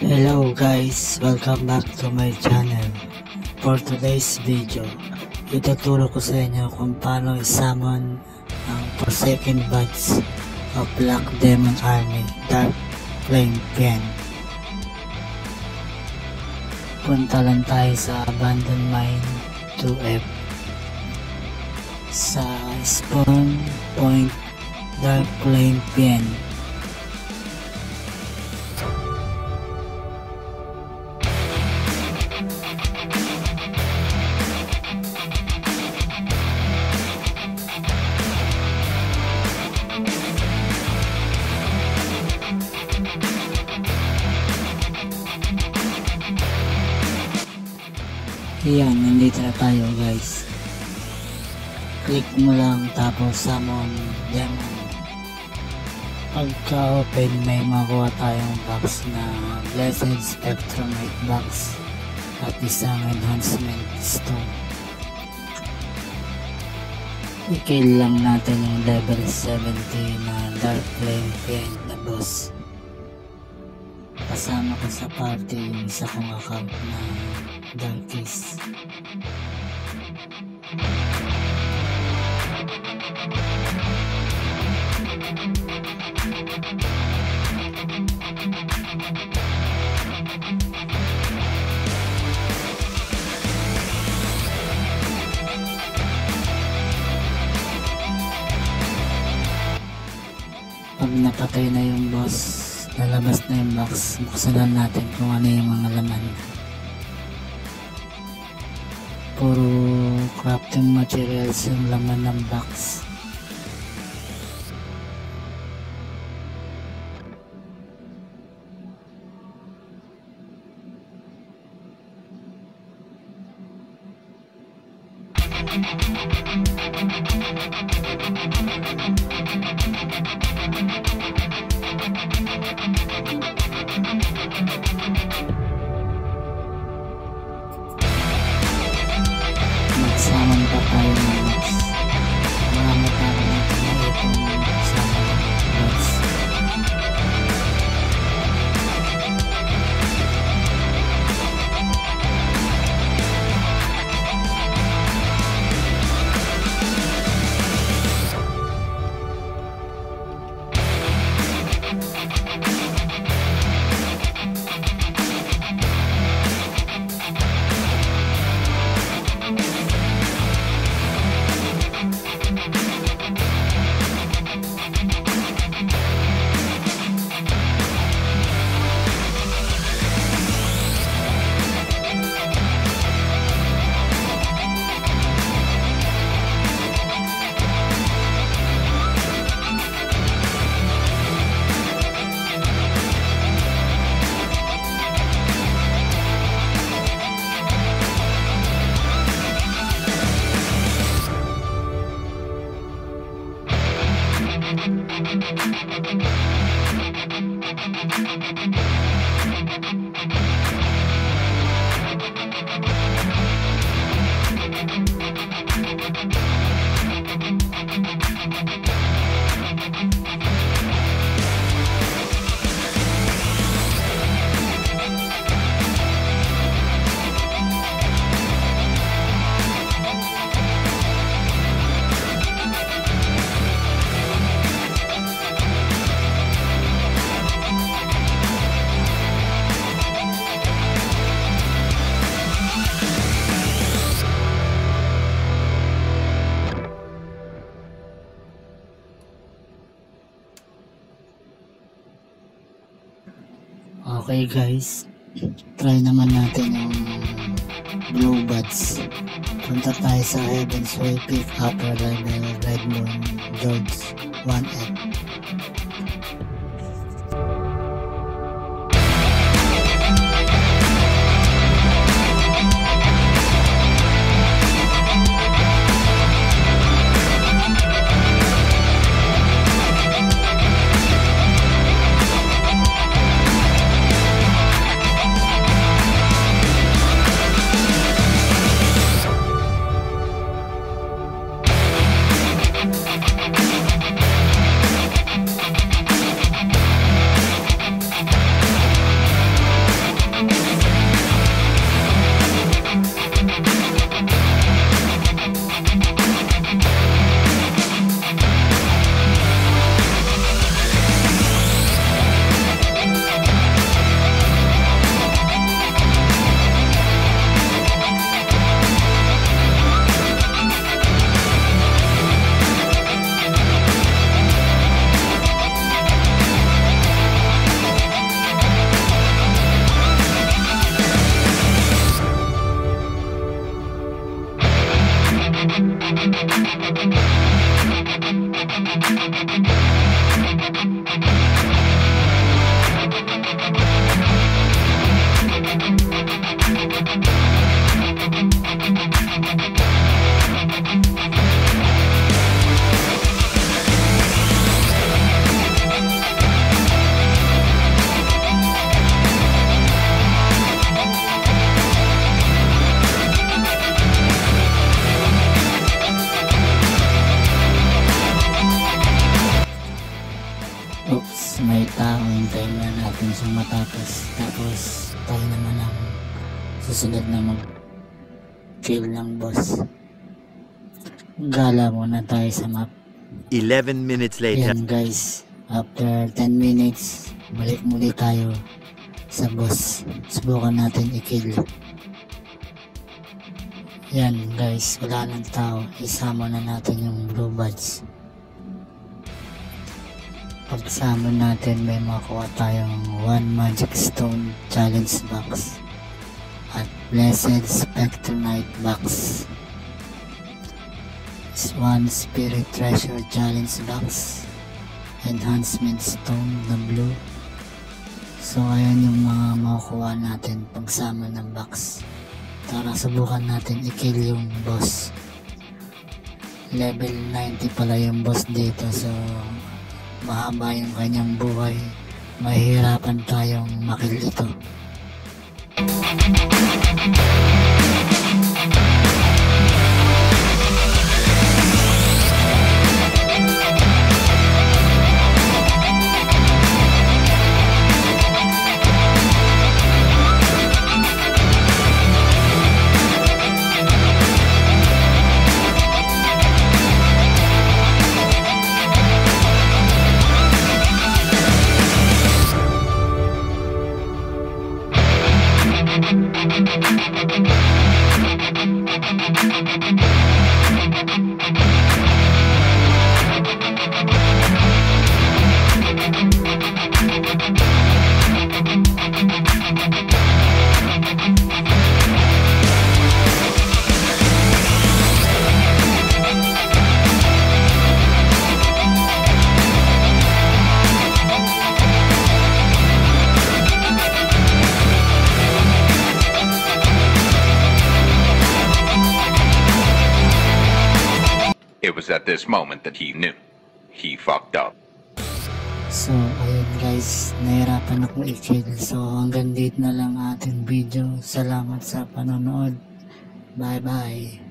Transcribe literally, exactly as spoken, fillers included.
Hello guys, welcome back to my channel. For today's video, ituturo ko sa inyo kung paano i-summon ang Forsaken Buds of Black Demon Army Dark Flame Fiend. Punta lang tayo sa Abandoned Mine two F sa Spawn Point Dark Flame Fiend. Ayan, nandito na tayo guys. Click mo lang tapos summon demon. Pagka open may makuha tayong box na Blessed Spectrumite box at isang enhancement stone. I-kill lang natin yung level seventy na Dark Flame Fiend na boss. Kasama ko sa party yung isa kong account na Darkies. Pag napatay na yung boss, lalabas na yung box, buksan lang natin kung ano yung mga laman. Puro crafting materials yung laman ng box. Magsaman pa tayo ng box. Marami tayo natin na itong sama ng box. Okay guys, try naman natin yung Blue Buds. Punta tayo sa Heaven's Way Peak Upper Level Red Moon George one F. Oops, may tao, hintayin na natin siya matapos. Tapos tayo naman ang susunod na mag kill ng boss. Gala muna tayo sa map. eleven minutes later. Yan guys, after ten minutes, balik muli tayo sa boss. Subukan natin i-kill. Yan guys, wala ng tao. Isama na natin yung blue badge. Pagsama natin, may makuha tayong one magic stone challenge box at blessed spectre knight box. One spirit treasure challenge box, enhancement stone na blue. So ayan yung mga makukuha natin pagsama ng box. Tara, subukan natin i-kill yung boss. Level ninety pala yung boss dito, so mahaba yung kanyang buhay. Mahihirapan tayong makill ito. It was at this moment that he knew. He fucked up. So, ayun guys, nahirapan ako i-kill. So, hanggang dito na lang ating video. Salamat sa panonood. Bye-bye.